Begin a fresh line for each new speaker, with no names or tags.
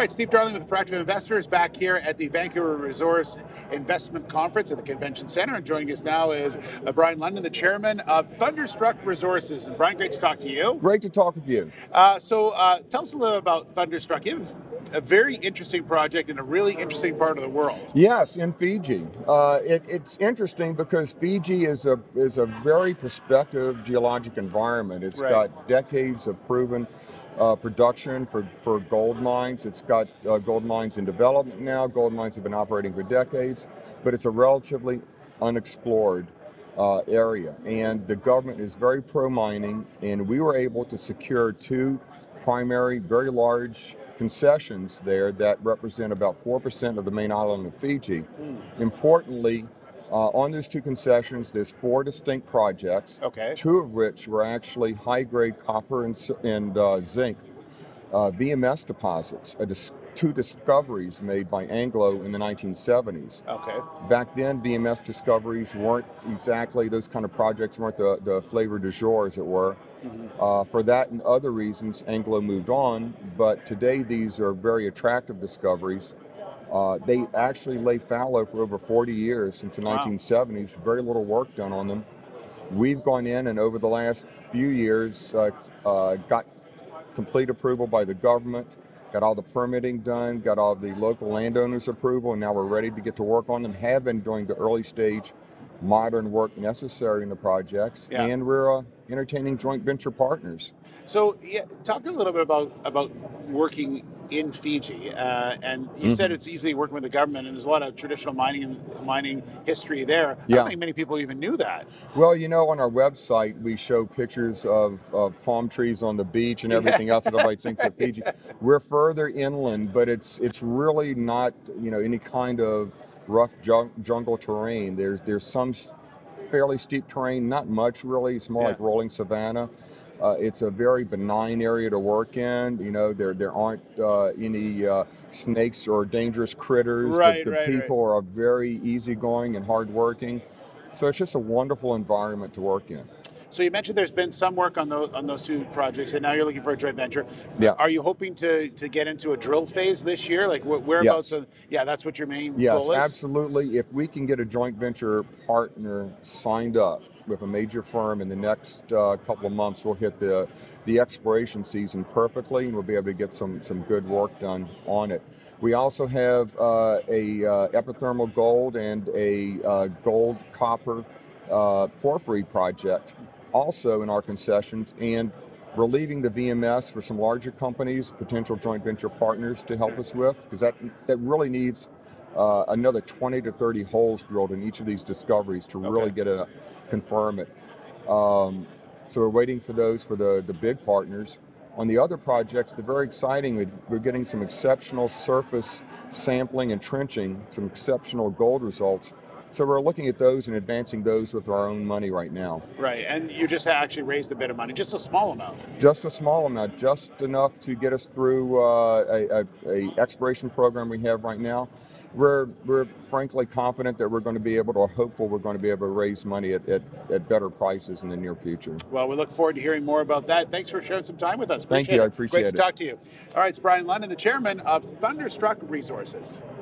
right, Steve Darling with Proactive Investors back here at the Vancouver Resource Investment Conference at the Convention Center. And joining us now is Brien Lundin, the chairman of Thunderstruck Resources. And Brien, great to talk to you.
Great to talk with you.
So tell us a little about Thunderstruck. You have a very interesting project in a really interesting part of the world.
Yes, in Fiji. It's interesting because Fiji is a very prospective geologic environment. It's got decades of proven production for gold mines. It's got gold mines in development now. Gold mines have been operating for decades, but it's a relatively unexplored area. And the government is very pro-mining, and we were able to secure two primary, very large concessions there that represent about 4% of the main island of Fiji. Importantly, on those two concessions, there's 4 distinct projects, 2 of which were actually high-grade copper and zinc VMS deposits, 2 discoveries made by Anglo in the 1970s. Back then, VMS discoveries weren't exactly, those kind of projects weren't the flavor du jour, as it were. For that and other reasons, Anglo moved on, but today these are very attractive discoveries. They actually lay fallow for over 40 years, since the 1970s, very little work done on them. We've gone in and over the last few years got complete approval by the government, got all the permitting done, got all the local landowners' approval, and now we're ready to get to work on them, have been doing the early stage modern work necessary in the projects, and we're entertaining joint venture partners.
So talk a little bit about working in Fiji, and you said it's easy working with the government, and there's a lot of traditional mining history there. I don't think many people even knew that.
Well, you know, on our website we show pictures of palm trees on the beach and everything else that everybody thinks of Fiji. We're further inland, but it's really not, you know, any kind of rough jungle terrain. There's some fairly steep terrain, not much really. It's more like rolling savanna. It's a very benign area to work in. You know, there aren't any snakes or dangerous critters. The people are very easygoing and hardworking. So it's just a wonderful environment to work in.
So you mentioned there's been some work on those 2 projects, and now you're looking for a joint venture. Are you hoping to get into a drill phase this year? Like whereabouts? That's what your main goal is? Yes,
absolutely. If we can get a joint venture partner signed up with a major firm in the next couple of months, we'll hit the exploration season perfectly, and we'll be able to get some good work done on it. We also have a epithermal gold and a gold copper porphyry project also in our concessions, and we're leaving the VMS for some larger companies, potential joint venture partners to help us with, because that really needs another 20 to 30 holes drilled in each of these discoveries to really confirm it. So we're waiting for those for the big partners. On the other projects, they're very exciting. We're getting some exceptional surface sampling and trenching, some exceptional gold results. So we're looking at those and advancing those with our own money right now.
Right, and you just actually raised a bit of money, just a small amount.
Just a small amount, just enough to get us through a exploration program we have right now. We're frankly confident that we're going to be able to, or hopeful we're going to be able to raise money at better prices in the near future.
Well, we look forward to hearing more about that. Thanks for sharing some time with us.
Thank you, I appreciate it.
Great to talk to you. All right, it's Brien Lundin, the chairman of Thunderstruck Resources.